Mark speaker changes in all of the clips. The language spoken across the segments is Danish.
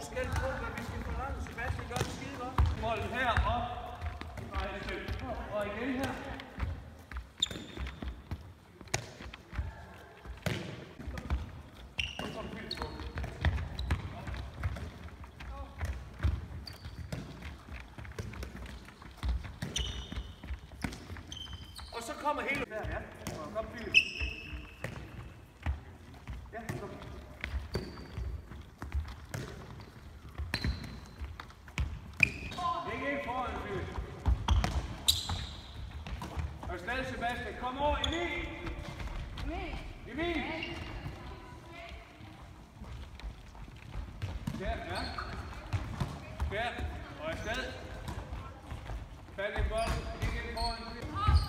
Speaker 1: forskel på, hvad vi skal forlange. Sebastian gør det skide godt. Bolden her op. Og igen her. Og så kommer hele der, ja. Kom, Philip. Ja, kom. Ikke foran, Philip. Og stadig Sebastian. Kom over, Emil. Emil. Ja, ja. Ja, og afsted. Fat i bolden. Ikke foran, Philip.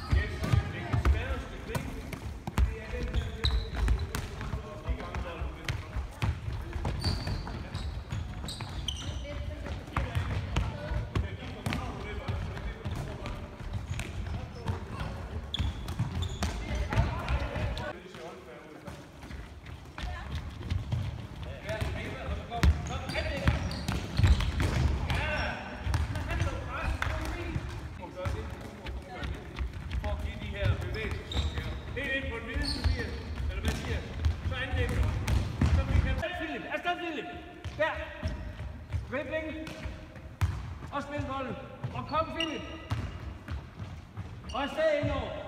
Speaker 1: Der! Dribling! Og spil bolden! Og kom, Philip! Og afsted indover!